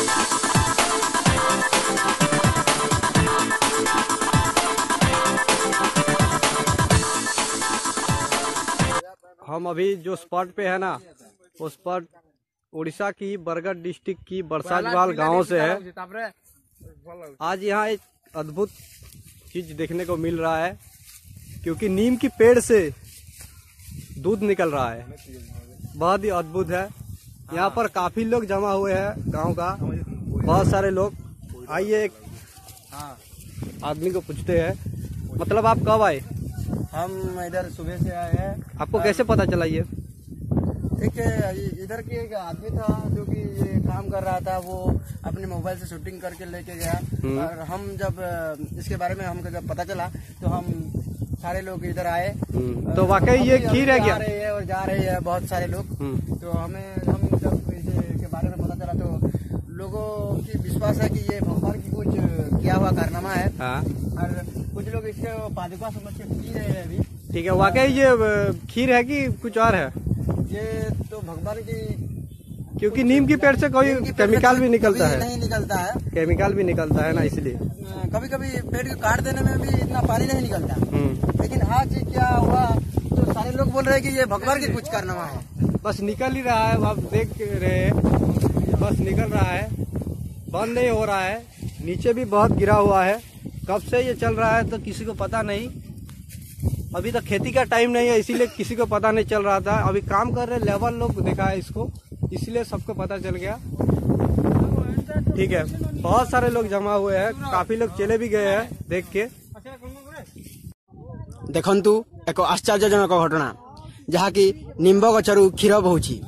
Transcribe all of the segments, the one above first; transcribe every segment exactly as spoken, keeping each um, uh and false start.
हम अभी जो स्पॉट पे है ना, वो स्पॉट उड़ीसा की बरगढ़ डिस्ट्रिक्ट की बरसातवाल गांव से है। आज यहाँ एक अद्भुत चीज देखने को मिल रहा है, क्योंकि नीम की पेड़ से दूध निकल रहा है। बहुत ही अद्भुत है। यहाँ पर काफी लोग जमा हुए हैं, गांव का बहुत सारे लोग। आइए एक आदमी को पूछते हैं, मतलब आप कब आए? हम इधर सुबह से आए हैं। आपको कैसे पता चला? ये एक इधर की एक आदमी था जो कि ये काम कर रहा था, वो अपने मोबाइल से शूटिंग करके लेके गया। और हम जब इसके बारे में हमको जब पता चला तो हम सारे लोग इधर आए। तो वाकई ये खीर है क्या? आ रही है और जा रही है बहुत सारे लोग। तो हमें हम जब इसके बारे में पता चला तो लोगों की विश्वास है कि ये भगवान की कुछ किया हुआ कारनामा है। हाँ। और कुछ लोग इसके पादुका समझ के पी रहे हैं अभी। ठीक है, वाकई ये खीर है कि कुछ और है? ये तो भगवान की, क्योंकि नीम की पेड़ से कोई केमिकल भी निकलता है। नहीं निकलता है, केमिकल भी निकलता है ना, इसलिए कभी कभी पेड़ को काट देने में भी इतना पानी नहीं निकलता। लेकिन आज क्या हुआ तो सारे लोग बोल रहे हैं कि ये भगवान की कुछ कारनामा है। बस निकल ही रहा है, आप देख रहे हैं, बस निकल रहा है, बंद नहीं हो रहा है। नीचे भी बहुत गिरा हुआ है। कब से ये चल रहा है तो किसी को पता नहीं। अभी तक खेती का टाइम नहीं है, इसीलिए किसी को पता नहीं चल रहा था। अभी काम कर रहे लेबर लोग देखा है इसको, इसलिए सबको पता चल गया। ठीक है, बहुत सारे लोग जमा हुए हैं, काफी लोग चले भी गए हैं देख के। देखंतु एक आश्चर्यजनक घटना, जहाँकि निम्ब गछरु क्षीर बहुची।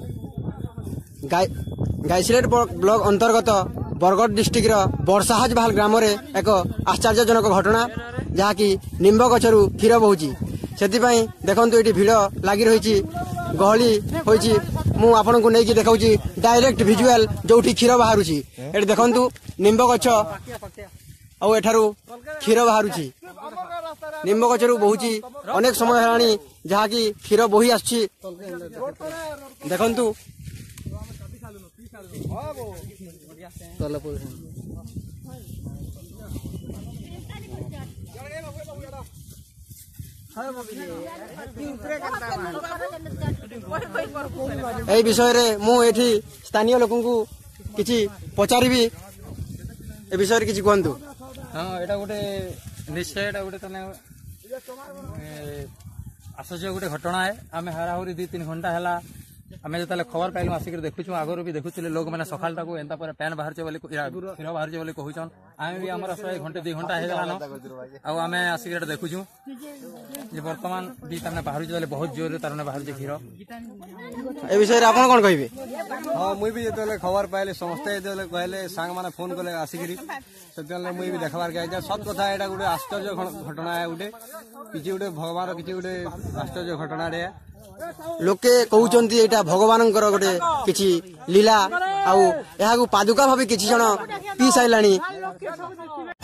गाइसिलेट ब्लॉक अंतर्गत बरगढ़ डिस्ट्रिक्ट बरसाहाज भाल ग्राम रे एक आश्चर्यजनक घटना, जहाँकि निम्ब गछरु क्षीर बहुची। सेतिपाई देखंतु एटी भिड़ लागी रही, गहली होईची। मु आपन को नेकी देखाउची डायरेक्ट विजुअल जोठी क्षीर बाहरुची। एटी देखंतु निम्ब गछ और एठारु क्षीर बाहरुची। निम्ब गछरु बहुची अनेक समय हेलानी, जहाँकि क्षीर बोही आछी। देखंतु এই বিষয়ে মু এটি স্থানীয় লোকଙ୍କୁ কিছু পচারিবি। এ বিষয়ে কিছু কুহতু। हाँ, এটা गोटे निश्चय এটা गोटे तने आश्चर्य गोटे घटना है। आम हाराहुरी दी तीन घंटा है आम जो खबर पाइलु आसिक देखुचु। आगु भी देखुले लोक मैंने सकाल टाक एंता पैन बाहर क्षीर बाहर कहून। आम भी आम घंटे दुई घंटा होगलान आम आसिक देखुचु जे बर्तमान भी बाहर बहुत जोर बाहर क्षीर। ए विषय आप कौन कहे? हाँ, मुई भी जो खबर पाइले समस्ते कहले सांग मैंने फोन कले आसिक से मुई भी देखबार के सत कथा। यहाँ गोटे आश्चर्य घटना है, गोटे किसी गोटे भगवान किसी गोटे आश्चर्य घटना रे। लोके कहउचंती एटा भगवानंकर गोटे किछि लीला, आउ एहाकु पादुका भाबे किछि जण पी साइलानी।